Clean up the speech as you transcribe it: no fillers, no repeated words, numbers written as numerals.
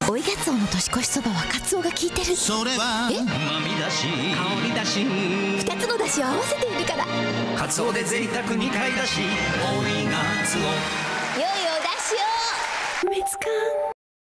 追いがつおの年越しそばはカツオが効いてる。 それはうまみだし香りだし、 2つの出汁を合わせているから。 カツオで贅沢に買い出し、追いがつ